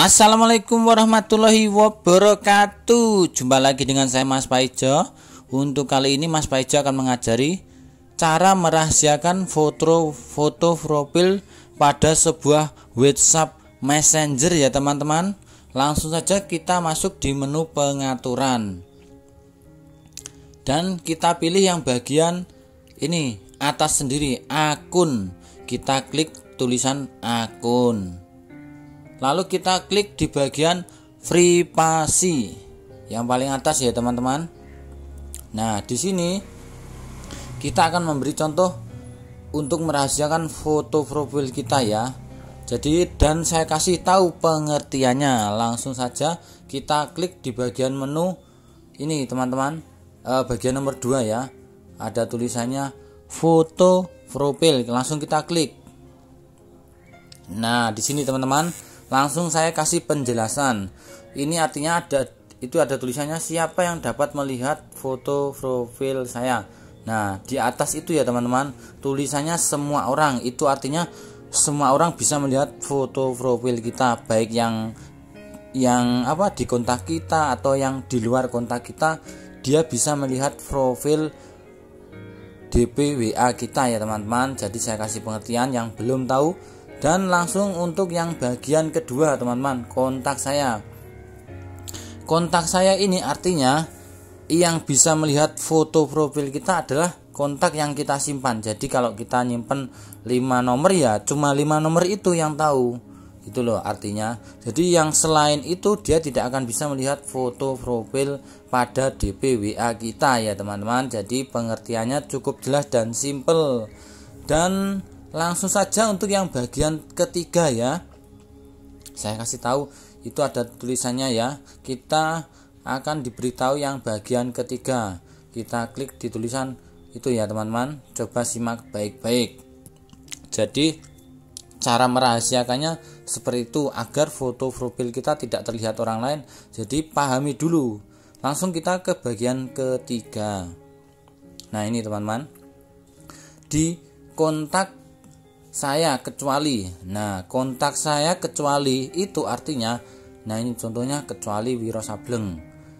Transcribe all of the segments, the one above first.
Assalamualaikum warahmatullahi wabarakatuh. Jumpa lagi dengan saya Mas Paijo. Untuk kali ini Mas Paijo akan mengajari cara merahasiakan foto profil pada sebuah WhatsApp Messenger ya teman-teman. Langsung saja kita masuk di menu pengaturan. Dan kita pilih yang bagian ini atas sendiri, akun. Kita klik tulisan akun. Lalu kita klik di bagian privasi yang paling atas ya teman-teman. Nah, di sini kita akan memberi contoh untuk merahasiakan foto profil kita ya. Jadi dan saya kasih tahu pengertiannya. Langsung saja kita klik di bagian menu ini teman-teman. Bagian nomor 2 ya. Ada tulisannya foto profil. Langsung kita klik. Nah, di sini teman-teman, langsung saya kasih penjelasan. Ini artinya ada tulisannya siapa yang dapat melihat foto profil saya. Nah, di atas itu ya teman-teman, tulisannya semua orang. Itu artinya semua orang bisa melihat foto profil kita, baik yang di kontak kita atau yang di luar kontak kita, dia bisa melihat profil DP WA kita ya teman-teman. Jadi saya kasih pengertian yang belum tahu. Dan langsung untuk yang bagian kedua teman-teman, kontak saya. Kontak saya ini artinya yang bisa melihat foto profil kita adalah kontak yang kita simpan. Jadi kalau kita nyimpen 5 nomor ya cuma 5 nomor itu yang tahu. Itu loh artinya. Jadi yang selain itu dia tidak akan bisa melihat foto profil pada DP WA kita ya teman-teman. Jadi pengertiannya cukup jelas dan simple. Dan langsung saja untuk yang bagian ketiga ya. Saya kasih tahu itu ada tulisannya ya. Kita akan diberitahu yang bagian ketiga. Kita klik di tulisan itu ya teman-teman. Coba simak baik-baik. Jadi cara merahasiakannya seperti itu agar foto profil kita tidak terlihat orang lain. Jadi pahami dulu. Langsung kita ke bagian ketiga. Nah, ini teman-teman. Di kontak saya kecuali. Nah, kontak saya kecuali itu artinya, nah ini contohnya kecuali Wiro Sableng.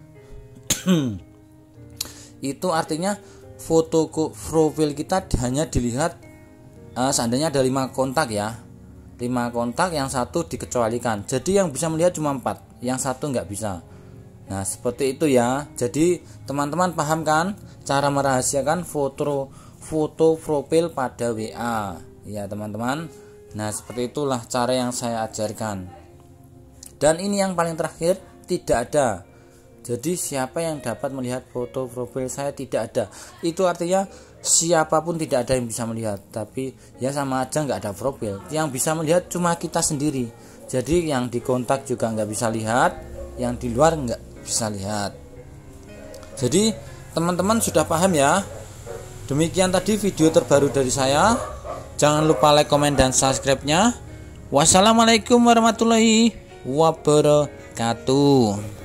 Itu artinya foto profil kita hanya dilihat seandainya ada 5 kontak ya. 5 kontak, yang satu dikecualikan. Jadi yang bisa melihat cuma 4, yang satu nggak bisa. Nah, seperti itu ya. Jadi teman-teman paham kan cara merahasiakan foto profil pada WA. Ya teman-teman. Nah, seperti itulah cara yang saya ajarkan. Dan ini yang paling terakhir, tidak ada. Jadi siapa yang dapat melihat foto profil saya, tidak ada. Itu artinya siapapun tidak ada yang bisa melihat. Tapi ya sama aja nggak ada profil. Yang bisa melihat cuma kita sendiri. Jadi yang di kontak juga nggak bisa lihat, yang di luar nggak bisa lihat. Jadi teman-teman sudah paham ya. Demikian tadi video terbaru dari saya. Jangan lupa like, komen, dan subscribe-nya. Wassalamualaikum warahmatullahi wabarakatuh.